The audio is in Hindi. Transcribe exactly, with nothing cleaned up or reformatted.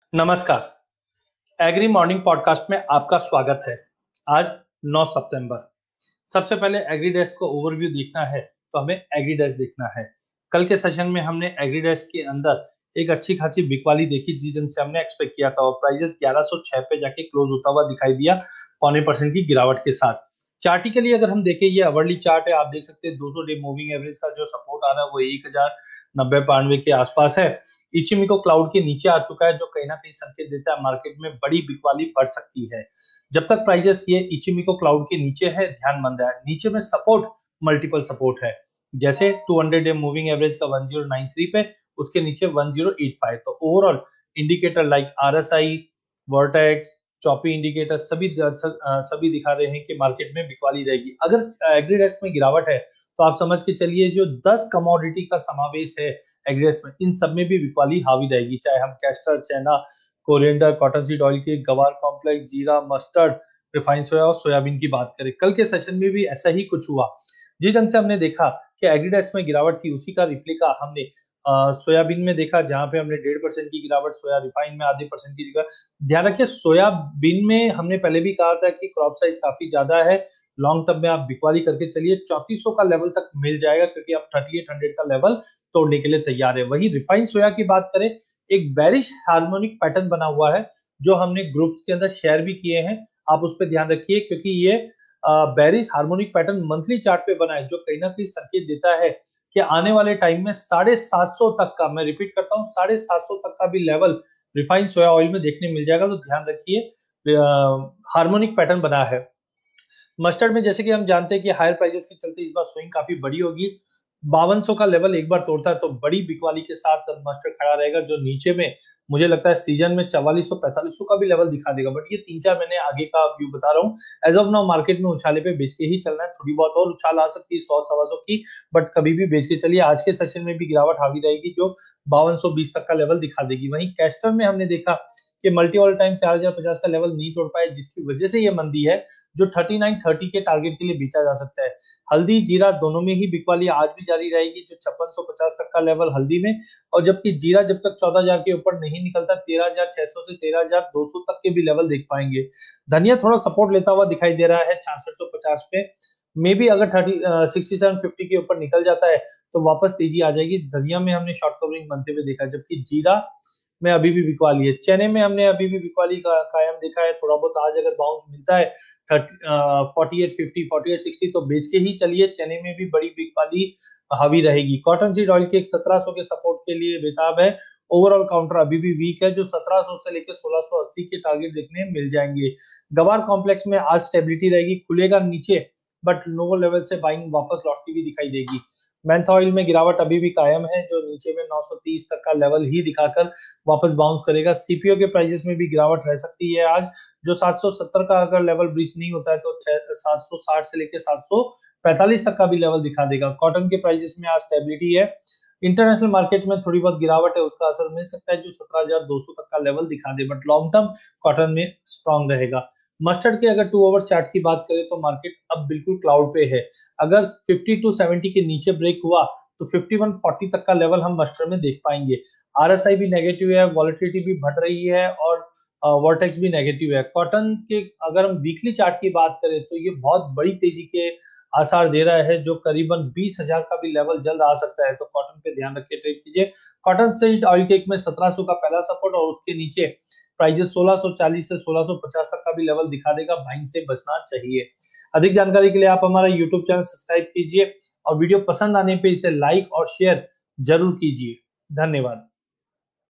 नमस्कार। एग्री मॉर्निंग पॉडकास्ट में आपका स्वागत है। आज नौ सितंबर। सबसे पहले एग्री डेस्क को ओवरव्यू देखना है तो हमें एग्री डेस्क देखना है। कल के सेशन में हमने एग्री डेस्क के अंदर एक अच्छी खासी बिक वाली देखी थी जिनसे हमने एक्सपेक्ट किया था और प्राइजेस ग्यारह सौ छह पे जाके क्लोज होता हुआ दिखाई दिया पौने परसेंट की गिरावट के साथ। चार्टिकली अगर हम देखें, ये अवर्ली चार्ट है, आप देख सकते हैं दो सौ डे मूविंग एवरेज का जो सपोर्ट आ रहा है वो एक हजार नब्बे बानवे के आसपास है। इचिमिको क्लाउड के नीचे आ चुका है जो कहीं ना कहीं संकेत देता है मार्केट में बड़ी बिकवाली बढ़ सकती है। जब तक प्राइजेस ये इचिमिको क्लाउड के नीचे है, ध्यान मंद है। नीचे में सपोर्ट, मल्टीपल सपोर्ट है, जैसे दो सौ डे मूविंग एवरेज का वन जीरो नाइन थ्री पे, उसके नीचे वन जीरो एट फाइव। तो overall indicator like RSI, vortex, choppy indicator सभी सभी दिखा रहे हैं कि मार्केट में बिकवाली रहेगी। अगर एग्रीडेस्क में गिरावट है तो आप समझ के चलिए जो दस कमोडिटी का समावेश है एग्रीडेस्क में, इन सब में भी बिकवाली हावी रहेगी। चाहे हम कैस्टर, चैना, कोरिएंडर, कॉटन सीड ऑयल के, गवार कॉम्प्लेक्स, जीरा, मस्टर्ड, रिफाइंड सोया और सोयाबीन की बात करें, कल के सेशन में भी ऐसा ही कुछ हुआ। जिस ढंग से हमने देखा कि एग्रीडेस्क में गिरावट थी, उसी का रिप्लिका हमने सोयाबीन में देखा, जहां पे हमने डेढ़ परसेंट की गिरावट, सोया रिफाइन में आधे परसेंट की गिरावट। ध्यान रखिए, सोयाबीन में हमने पहले भी कहा था कि क्रॉप साइज काफी ज्यादा है, लॉन्ग टर्म में आप बिकवाली करके चलिए, चौंतीस सौ का लेवल तक मिल जाएगा क्योंकि आप थर्टी एट हंड्रेड का लेवल तोड़ने के लिए तैयार है। वही रिफाइन सोया की बात करें, एक बेरिश हार्मोनिक पैटर्न बना हुआ है जो हमने ग्रुप्स के अंदर शेयर भी किए हैं, आप उस पर ध्यान रखिए क्योंकि ये bearish harmonic pattern monthly chart पे बना है जो कहीं ना कहीं संकेत देता है कि आने वाले टाइम में साढ़े सात सौ तक का, मैं रिपीट करता हूँ, साढ़े सात सौ तक का भी लेवल रिफाइंड सोया ऑयल में देखने मिल जाएगा। तो ध्यान रखिए, हार्मोनिक पैटर्न बना है। मस्टर्ड में जैसे कि हम जानते हैं कि हायर प्राइसेस के चलते इस बार स्विंग काफी बड़ी होगी। बावन सौ का लेवल एक बार तोड़ता है तो बड़ी बिकवाली के साथ मस्टर्ड खड़ा रहेगा, जो नीचे में मुझे लगता है सीजन में चवालीस सौ पैंतालीस सौ का भी लेवल दिखा देगा। बट ये तीन चार महीने आगे का व्यू बता रहा हूँ। एज ऑफ नाउ मार्केट में उछाले पे बेच के ही चलना है, थोड़ी बहुत और उछाल आ सकती है सौ सवा सौ की, बट कभी भी बेच के चलिए। आज के सेशन में भी गिरावट हावी रहेगी जो बावन सौ बीस तक का लेवल दिखा देगी। वहीं कैस्टर में हमने देखा कि मल्टी ऑल टाइम चार हजार पचास का लेवल नहीं तोड़ पाए, जिसकी वजह से ये मंदी है जो थर्टी नाइन थर्टी के टारगेट के लिए बेचा जा सकता है। हल्दी जीरा दोनों में ही बिकवाली आज भी जारी रहेगी, जो छप्पन सौ पचास तक का लेवल हल्दी में, और जबकि जीरा जब तक चौदह हजार के ऊपर नहीं निकलता, तेरह हजार छह सौ से तेरह हजार दो सौ तक के भी लेवल देख पाएंगे। धनिया थोड़ा सपोर्ट लेता हुआ दिखाई दे रहा है छियासठ सौ पचास पे, मे बी अगर थर्टी सिक्सटी सेवन फिफ्टी के ऊपर निकल जाता है तो वापस तेजी आ जाएगी। धनिया में हमने शॉर्ट कवरिंग बनते हुए देखा, जबकि जीरा में अभी भी बिकवाली है। चने में हमने अभी भी बिकवाली का कायम देखा है। थोड़ा बहुत आज अगर बाउंस मिलता है forty eight fifty, forty eight sixty तो बेच के ही चलिए, चने में भी बड़ी बिकवाली हावी रहेगी। कॉटन सीड ऑयल के एक सत्रह सौ के सपोर्ट के लिए बेताब है। ओवरऑल काउंटर अभी भी वीक है, जो सत्रह सौ से लेकर सोलह सौ अस्सी के टारगेट देखने मिल जाएंगे। गवार कॉम्प्लेक्स में आज स्टेबिलिटी रहेगी, खुलेगा नीचे बट लोअर लेवल से बाइंग वापस लौटती हुई दिखाई देगी। मेंथा ऑयल में गिरावट अभी भी कायम है, जो नीचे में नौ सौ तीस तक का लेवल ही दिखाकर वापस बाउंस करेगा। सीपीओ के प्राइसेस में भी गिरावट रह सकती है आज, जो सात सौ सत्तर का अगर लेवल ब्रीच नहीं होता है तो सात सौ साठ से लेकर सात सौ पैंतालीस तक का भी लेवल दिखा देगा। कॉटन के प्राइसेस में आज स्टेबिलिटी है। इंटरनेशनल मार्केट में थोड़ी बहुत गिरावट है, उसका असर मिल सकता है जो सत्रह हजार दो सौ तक का लेवल दिखा दे, बट लॉन्ग टर्म कॉटन में स्ट्रांग रहेगा। मस्टर्ड के अगर टू आवर चार्ट की बात करें तो मार्केट अब बिल्कुल क्लाउड पे है। अगर फिफ्टी टू सेवेंटी के नीचे ब्रेक हुआ तो फिफ्टी वन फोर्टी तक का लेवल हम मस्टर्ड में देख पाएंगे। आरएसआई भी नेगेटिव है, वॉलेटिलिटी भी बढ़ रही है और वर्टेक्स भी नेगेटिव है। कॉटन के अगर हम वीकली चार्ट की बात करें तो ये बहुत बड़ी तेजी के आसार दे रहा है, जो करीबन बीस हजार का भी लेवल जल्द आ सकता है। तो कॉटन पे ध्यान रख के ट्रेड कीजिए। कॉटन सीड ऑयल केक में सत्रह सौ का पहला सपोर्ट और उसके नीचे प्राइजेस सोलह सौ चालीस से सोलह सौ पचास तक का भी लेवल दिखा देगा, बाइंग से बचना चाहिए। अधिक जानकारी के लिए आप हमारा यूट्यूब चैनल सब्सक्राइब कीजिए और वीडियो पसंद आने पे इसे लाइक और शेयर जरूर कीजिए। धन्यवाद।